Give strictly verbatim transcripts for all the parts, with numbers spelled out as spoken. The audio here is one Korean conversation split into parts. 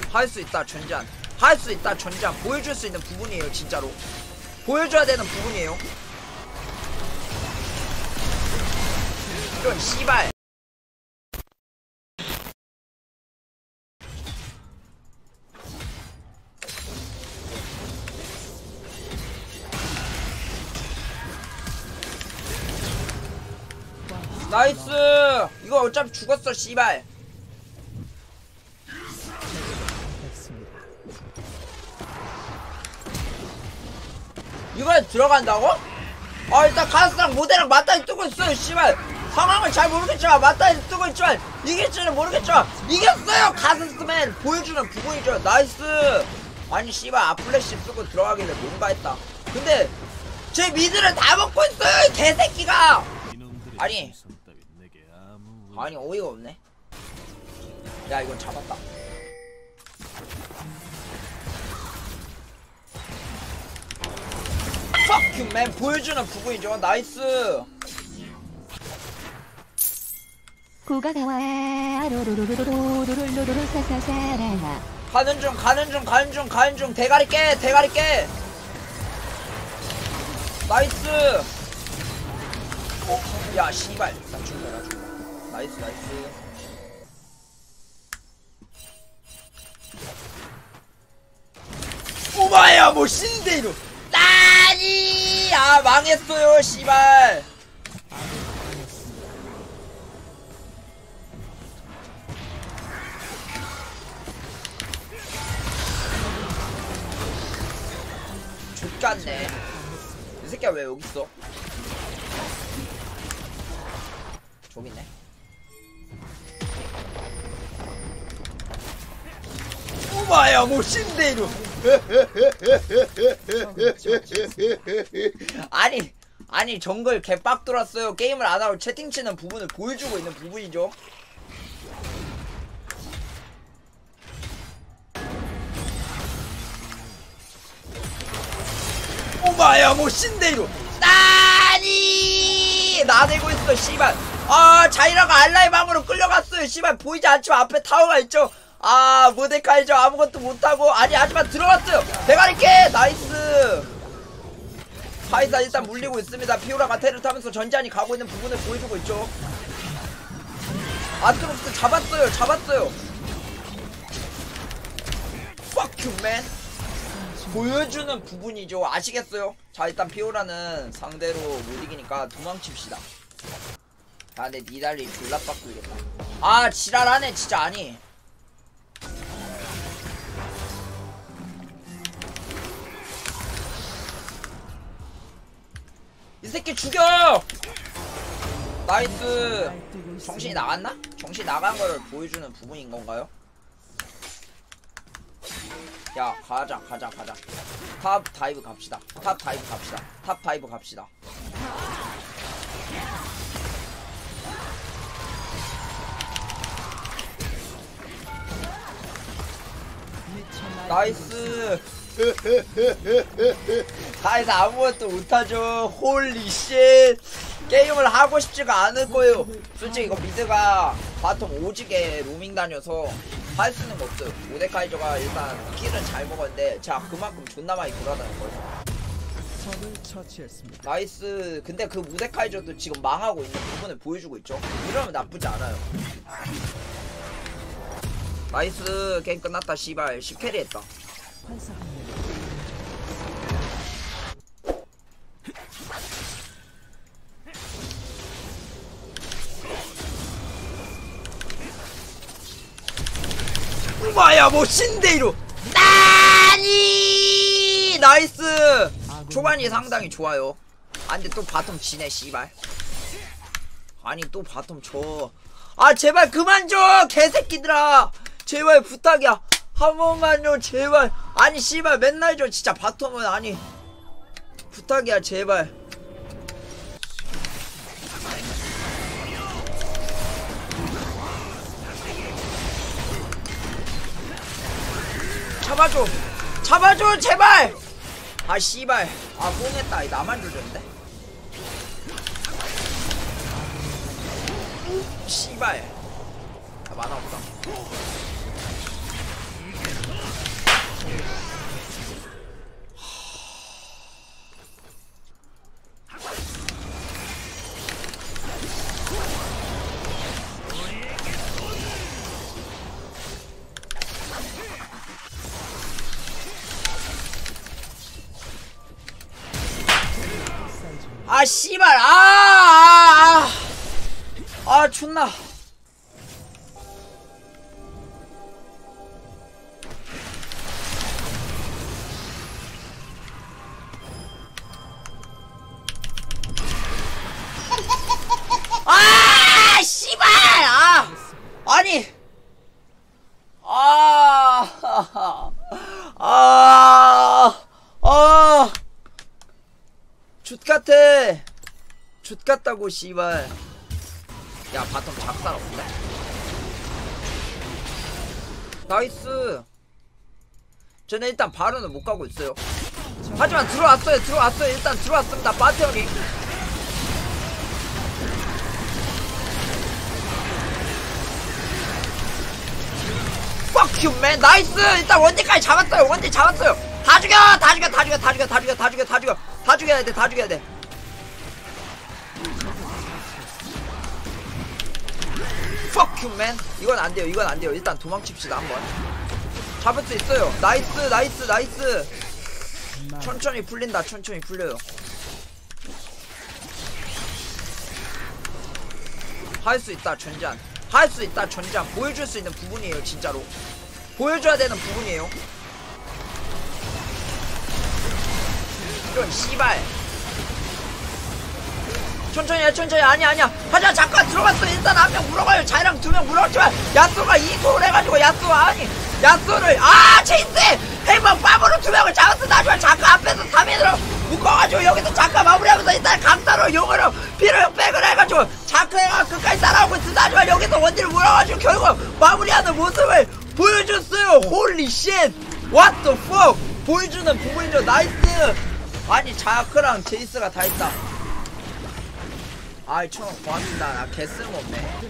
할 수 있다 전장. 할 수 있다 전장. 보여줄 수 있는 부분이에요 진짜로. 보여줘야 되는 부분이에요. 이런 씨발. 나이스. 이거 어차피 죽었어 씨발. 이거에 들어간다고? 아 일단 가스랑 모델랑 맞다니 뜨고 있어요 씨발. 상황을 잘 모르겠지만 맞다니 뜨고 있지만 이길지는 모르겠지만 이겼어요. 가스스맨 보여주는 부분이죠. 나이스. 아니 씨발 아플래시 쓰고 들어가길래 뭔가 했다. 근데 제 미드를 다 먹고 있어요 개새끼가. 아니 아니 어이가 없네. 야 이건 잡았다. Fuck you man. 보여주는 부분이죠. 나이스. 가는 중 가는 중 가는 중 가는 중. 대가리 깨 대가리 깨. 나이스. 어? 야 씨발 나 죽는다 나 죽는다. 나이스 나이스. 오마야 뭐 신데이로 따니. 아 망했어요 씨발. 족같네. 이 새끼야 왜 여기 있어? 저기 있네. 오마야 뭐 신데이로. 아니 아니 정글 개빡 돌았어요. 게임을 안하고 채팅 치는 부분을 보여주고 있는 부분이죠. 오마야 뭐 신데이로 따니. 나대고 있어 씨발. 아 자이라가 알라의 방으로 끌려갔어요 씨발. 보이지 않지만 앞에 타워가 있죠. 아 모데카이저 아무것도 못하고. 아니 하지만 들어갔어요. 대가리 깨. 나이스. 카이사 일단 물리고 있습니다. 피오라가 테를 타면서 전지안이 가고 있는 부분을 보여주고 있죠. 아트록스 잡았어요 잡았어요. Fuck you man. 보여주는 부분이죠. 아시겠어요? 자 일단 피오라는 상대로 못 이기니까 도망칩시다. 아 근데 니달리 졸라 빡꾸겠다. 아 지랄하네 진짜. 아니 이 새끼 죽여. 나이스. 정신이 나갔나? 정신이 나간 걸 보여주는 부분인 건가요? 야 가자 가자 가자. 탑 다이브 갑시다. 탑 다이브 갑시다. 탑 다이브 갑시다. 나이스. 다이사 아무것도 못하죠. 홀리쉣. 게임을 하고 싶지가 않을 거예요. 솔직히 이거 미드가 바텀 오지게 로밍 다녀서 할 수 있는 거 없어요. 모데카이저가 일단 킬은 잘 먹었는데 자 그만큼 존나 많이 돌아다닐 거예요. 나이스. 근데 그 모데카이저도 지금 망하고 있는 부분을 보여주고 있죠. 이러면 나쁘지 않아요. 나이스. 게임 끝났다 씨발. 십 캐리 했다. 우마야 뭐 신데이로 따니. 나이스. 초반이 상당히 좋아요. 아 근데 또 바텀 지네 씨발. 아니 또 바텀 줘. 아 제발 그만 줘 개새끼들아. 제발 부탁이야. 한 번만요 제발. 아니 씨발 맨날 줘 진짜 바텀은. 아니 부탁이야 제발. 잡아줘 잡아줘 제발. 아 씨발. 아 뽕했다. 나만 조졌는데 씨발. 아 만화 없다. 아 씨발 아아아 아, 아, 아, 존나 아 씨발 아 아니 아 아, 아, 슛같아. 슛같다고, 씨발. 야, 바텀 작살 없네. 나이스. 쟤네 일단 바로는 못 가고 있어요. 하지만 들어왔어요, 들어왔어요. 일단 들어왔습니다, 바텀이. Fuck you, man. 나이스. 일단 원딜까지 잡았어요. 원딜 잡았어요. 다 죽여, 다 죽여, 다 죽여, 다 죽여, 다 죽여, 다 죽여, 다 죽여, 다 죽여야 돼, 다 죽여야 돼. Fuck you, man. 이건 안 돼요, 이건 안 돼요. 일단 도망칩시다 한번. 잡을 수 있어요. 나이스, 나이스, 나이스. 천천히 풀린다, 천천히 풀려요. 할 수 있다, 전장. 할 수 있다, 전장. 보여줄 수 있는 부분이에요, 진짜로. 보여줘야 되는 부분이에요. 이런 씨발. 천천히 해, 천천히. 아니야, 아니야. 하자, 잠깐 들어갔어. 일단 한 명 물어가요. 자이랑 두 명 물어갔지만 야쏘가 이소를 해가지고 야쏘 아니 야쏘를 아 체이스 행방 빠으로 두 명을 잡았어. 나중에 잠깐 앞에서 삼 인으로 묶어가지고 여기서 잠깐 마무리하면서 일단 강타로 용으로 피를 백을 해가지고 자크가 끝까지 따라오고 있어. 나중에 여기서 원딜을 물어가지고 결국 마무리하는 모습을 보여줬어요. 홀리 쉣 what the fuck. 보여주는 부분이죠. 나이스. 아니 자크랑 제이스가 다 있다. 아이 천 고맙습니다. 나 개 쓸모없네.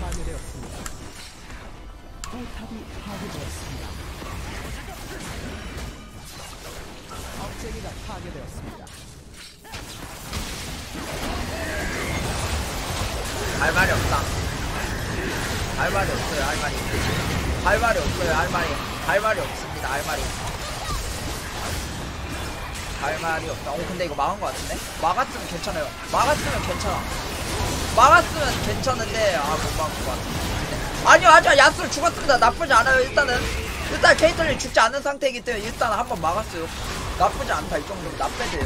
할 말이 없다. 할 말이 없어요. 할 말이. 할 말이 없어요. 할 말이. 할 말이 없습니다. 할 말이. 할 말이 없다. 오 근데 이거 막은 것 같은데? 막았으면 괜찮아요. 막았으면 괜찮아. 막았으면 괜찮은데 아 못 막은 것 같은데. 아니요 아니요 야스로 죽었습니다. 나쁘지 않아요. 일단은 일단 케이틀린 죽지 않은 상태이기 때문에 일단 한번 막았어요. 나쁘지 않다. 이 정도면 나쁘대요.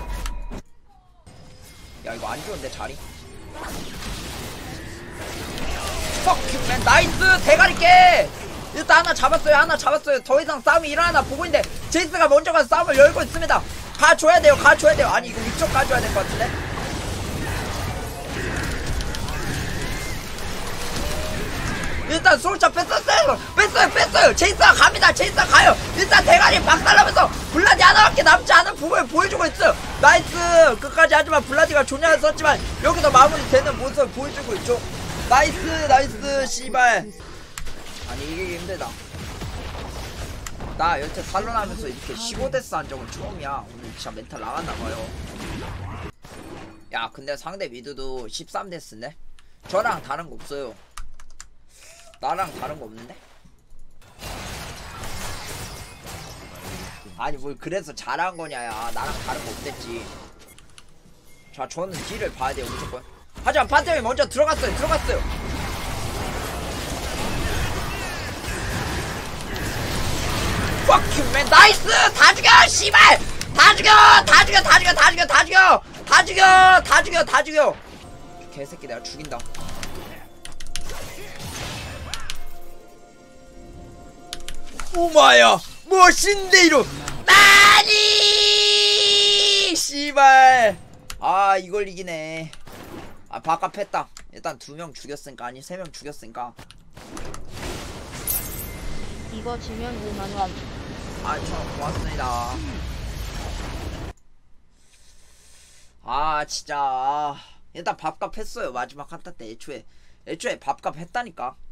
야 이거 안 좋은데 자리. 퍽큐맨 나이스 대가리 깨. 일단 하나 잡았어요. 하나 잡았어요. 더 이상 싸움이 일어나나 보고 있는데 제이스가 먼저 가서 싸움을 열고 있습니다. 가줘야 돼요. 가줘야 돼요. 아니 이거 위쪽 가줘야 될 것 같은데. 일단 솔차 뺐었어요. 뺐어요 뺐어요. 제이스가 갑니다. 제이스가 가요. 일단 대가리 박살나면서 블라디 하나밖에 남지 않은 부분을 보여주고 있어요. 나이스. 끝까지 하지만 블라디가 존냐를 썼지만 여기서 마무리되는 모습을 보여주고 있죠. 나이스 나이스 씨발. 아니 이게 힘들다. 나 여태 살론하면서 이렇게 십오 데스 한 적은 처음이야. 오늘 진짜 멘탈 나갔나봐요. 야 근데 상대 미드도 십삼 데스인데 저랑 다른 거 없어요. 나랑 다른 거 없는데? 아니 뭘 그래서 잘한 거냐야. 나랑 다른 거 없댔지. 자 저는 뒤를 봐야 돼요 무조건. 하지만 판테온이 먼저 들어갔어요. 들어갔어요. Fuck you man. 나이스. 다 죽여 씨발. 다 죽여. 다 죽여. 다 죽여. 다 죽여. 다 죽여. 다 죽여. 다 죽여. 다 죽여. 개새끼 내가 죽인다. 오마야 멋인데 이로 나니 씨발. 아 이걸 이기네. 아 바깥 팼다. 일단 두 명 죽였으니까. 아니 세 명 죽였으니까. 이거 지면 오만 원. 아 저 고맙습니다. 아 진짜 아, 일단 밥값 했어요. 마지막 한타 때 애초에 애초에 밥값 했다니까.